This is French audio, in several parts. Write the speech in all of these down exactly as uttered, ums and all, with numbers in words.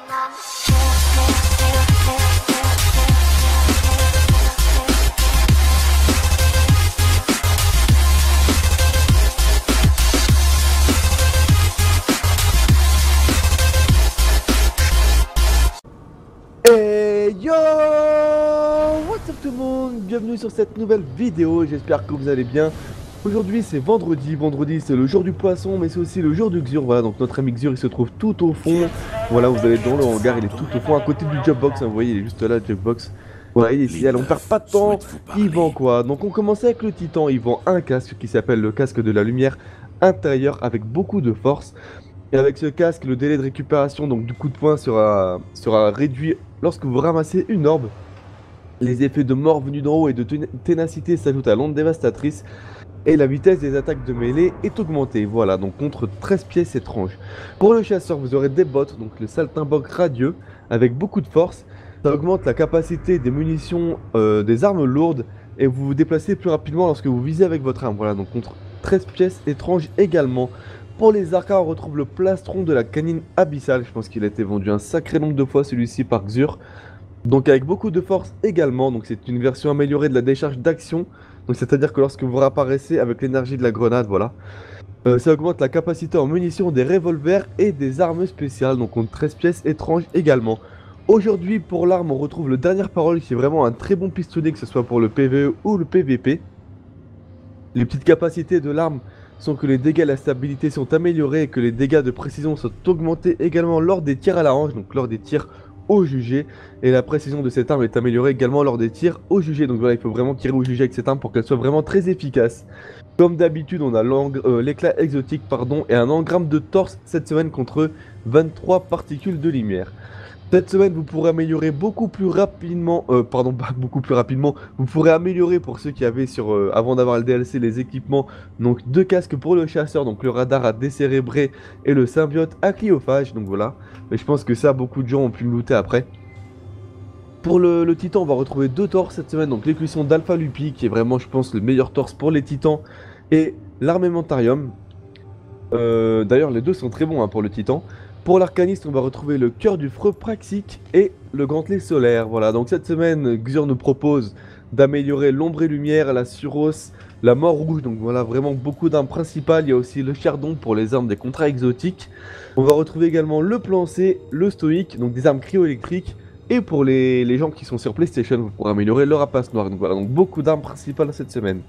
Hey yo, what's up tout le monde, bienvenue sur cette nouvelle vidéo, j'espère que vous allez bien. Aujourd'hui c'est vendredi, vendredi c'est le jour du poisson mais c'est aussi le jour du Xur, voilà donc notre ami Xur il se trouve tout au fond. Voilà vous allez dans le hangar, il est tout au fond à côté du Jobbox, hein, vous voyez il est juste là le Jobbox. Voilà il est ici, allez on perd pas de temps, il vend quoi? Donc on commence avec le Titan, il vend un casque qui s'appelle le casque de la lumière intérieure avec beaucoup de force. Et avec ce casque, le délai de récupération donc du coup de poing sera, sera réduit lorsque vous ramassez une orbe. Les effets de mort venus d'en haut et de ténacité s'ajoutent à l'onde dévastatrice. Et la vitesse des attaques de mêlée est augmentée. Voilà, donc contre treize pièces étranges. Pour le chasseur, vous aurez des bottes, donc le saltimbanque radieux, avec beaucoup de force. Ça augmente la capacité des munitions euh, des armes lourdes. Et vous vous déplacez plus rapidement lorsque vous visez avec votre arme. Voilà, donc contre treize pièces étranges également. Pour les arcas, on retrouve le plastron de la canine abyssale. Je pense qu'il a été vendu un sacré nombre de fois celui-ci par Xur. Donc avec beaucoup de force également. Donc c'est une version améliorée de la décharge d'action. Donc c'est-à-dire que lorsque vous réapparaissez avec l'énergie de la grenade, voilà. Euh, ça augmente la capacité en munitions des revolvers et des armes spéciales. Donc on treize pièces étranges également. Aujourd'hui pour l'arme, on retrouve le dernière parole qui est vraiment un très bon pistolet, que ce soit pour le P V E ou le P V P. Les petites capacités de l'arme sont que les dégâts et la stabilité sont améliorés et que les dégâts de précision sont augmentés également lors des tirs à la hanche, donc lors des tirs au jugé. Et la précision de cette arme est améliorée également lors des tirs au jugé. Donc voilà, il faut vraiment tirer au jugé avec cette arme pour qu'elle soit vraiment très efficace. Comme d'habitude, on a euh, l'éclat exotique pardon, et un engramme de torse cette semaine contre vingt-trois particules de lumière. Cette semaine, vous pourrez améliorer beaucoup plus rapidement, euh, pardon, pas beaucoup plus rapidement, vous pourrez améliorer pour ceux qui avaient sur, euh, avant d'avoir le D L C, les équipements, donc deux casques pour le chasseur, donc le radar à décérébrer et le symbiote à cryophage, donc voilà. Mais je pense que ça, beaucoup de gens ont pu le looter après. Pour le, le titan, on va retrouver deux torses cette semaine, donc l'écusson d'Alpha Lupi, qui est vraiment, je pense, le meilleur torse pour les titans, et l'armamentarium. Euh, D'ailleurs, les deux sont très bons hein, pour le titan. Pour l'arcaniste, on va retrouver le cœur du freux praxique et le gantelet solaire. Voilà, donc cette semaine, Xur nous propose d'améliorer l'ombre et lumière, la suros, la mort rouge. Donc voilà, vraiment beaucoup d'armes principales. Il y a aussi le chardon pour les armes des contrats exotiques. On va retrouver également le plan C, le stoïque, donc des armes cryo-électriques. Et pour les, les gens qui sont sur PlayStation, vous pourrez améliorer le rapace noir. Donc voilà, donc beaucoup d'armes principales cette semaine.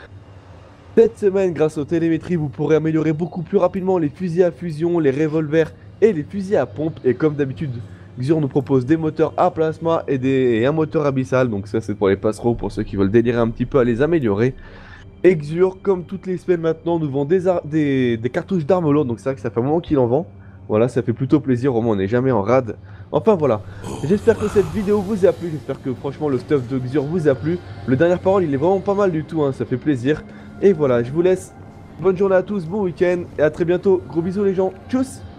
Cette semaine, grâce aux télémétries, vous pourrez améliorer beaucoup plus rapidement les fusils à fusion, les revolvers et les fusils à pompe. Et comme d'habitude, Xur nous propose des moteurs à plasma et, des, et un moteur abyssal. Donc ça c'est pour les passereaux, pour ceux qui veulent délirer un petit peu à les améliorer. Et Xur, comme toutes les semaines maintenant, nous vend des, des, des cartouches d'armes lourdes. Donc c'est vrai que ça fait un moment qu'il en vend. Voilà, ça fait plutôt plaisir, au moins on n'est jamais en rade. Enfin voilà, j'espère que cette vidéo vous a plu. J'espère que franchement le stuff de Xur vous a plu. Le dernière parole il est vraiment pas mal du tout, hein, ça fait plaisir. Et voilà, je vous laisse. Bonne journée à tous, bon week-end et à très bientôt. Gros bisous les gens, tchuss.